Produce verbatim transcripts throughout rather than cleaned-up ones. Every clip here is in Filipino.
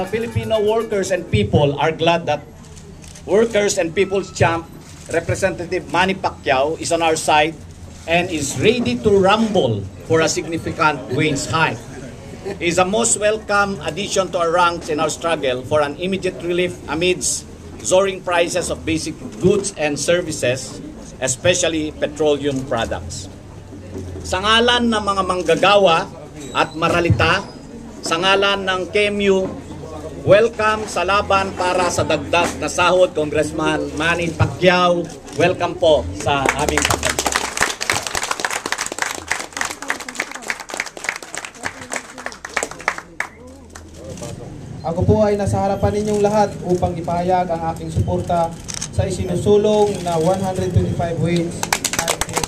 Filipino workers and people are glad that workers and people's champ, Representative Manny Pacquiao, is on our side and is ready to rumble for a significant wage hike. He is a most welcome addition to our ranks in our struggle for an immediate relief amidst soaring prices of basic goods and services, especially petroleum products. Sa ngalan ng mga manggagawa at maralita, sa ngalan ng K M U, welcome sa laban para sa dagdag na sahod, Congressman Manny Pacquiao. Welcome po sa aming pagkakas. Ako po ay nasa harapan ninyong lahat upang ipahayag ang aking suporta sa isinusulong na one hundred twenty-five wage hike.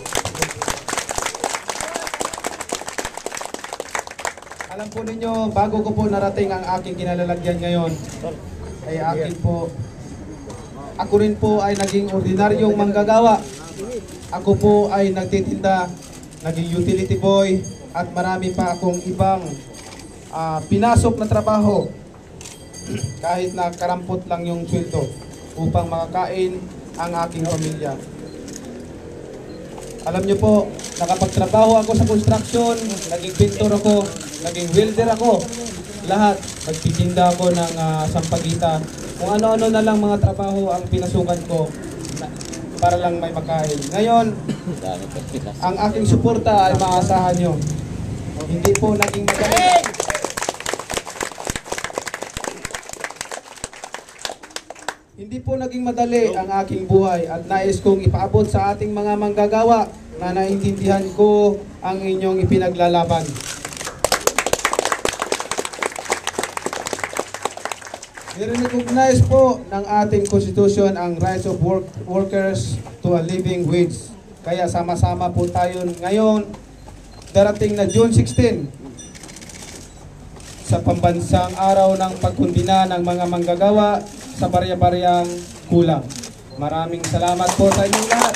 Alam po ninyo, bago ko po narating ang aking kinalalagyan ngayon, ay akin po, ako rin po ay naging ordinaryong manggagawa. Ako po ay nagtitinda, naging utility boy, at marami pa akong ibang uh, pinasok na trabaho. Kahit na karampot lang yung sweldo upang makakain ang aking pamilya. Alam nyo po, nakapagtrabaho ako sa construction, naging pintor ako, naging welder ako. Lahat, nagtitinda ako ng uh, sampagita. Kung ano-ano na lang mga trabaho ang pinasukan ko na, para lang may makain. Ngayon, ang aking suporta ay maasahan nyo. Hindi po naging madali. Hindi po naging madali ang aking buhay at nais kong ipaabot sa ating mga manggagawa na naintindihan ko ang inyong ipinaglalaban. I-recognize po ng ating konstitusyon ang rights of work, workers to a living wage. Kaya sama-sama po tayo ngayon, darating na June sixteen, sa pambansang araw ng pagkundina ng mga manggagawa sa barya-baryang kulang. Maraming salamat po sa inyong lahat.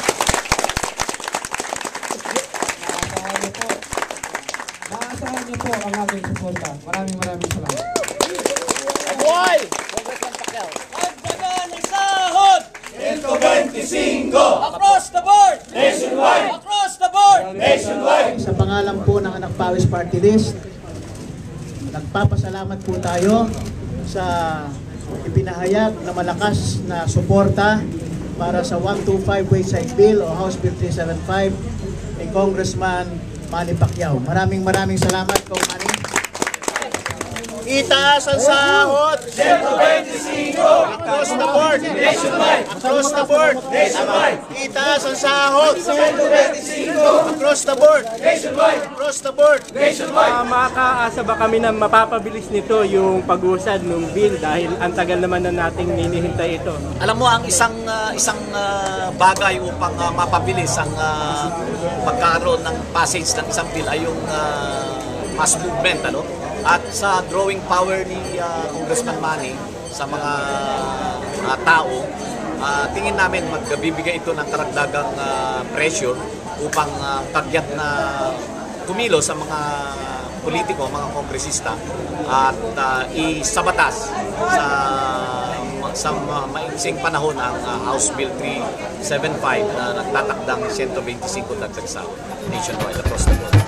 Maasahan niyo po. Maasahan niyo po ang aking suporta. Maraming maraming salamat. Boy! Agdagan ng sahod! one twenty-five! Across the board! Nationwide! Across the board! Nationwide! Sa pangalan po ng Anak Pawis Party List, nagpapasalamat po tayo sa ipinahayag na malakas na suporta para sa one twenty-five wage hike bill o House Bill three seventy-five ni Congressman Manny Pacquiao. Maraming maraming salamat po, Manny. Itaas ang sahod! one twenty-five! Across the board! Nationwide! Across the board! Nationwide! Itaas ang sahod! one twenty-five! Across the board! Nationwide! Across the board! Nationwide! Uh, makakaasa ba kami na mapapabilis nito yung pag-usad ng bill dahil ang tagal naman na nating hinihintay ito? Alam mo, ang isang uh, isang uh, bagay upang uh, mapabilis ang uh, pagkaroon ng passage ng isang bill ay yung uh, mass movement, ano? At sa drawing power ni uh, Congressman Manny sa mga uh, tao, uh, tingin namin magbibigay ito ng karagdagang uh, pressure upang uh, kagyat na kumilo sa mga politiko, mga kongresista at uh, isabatas sa sa maiksing panahon ang uh, House Bill three seventy-five na nagtatakdang one twenty-five dagdag sa nationwide across the board.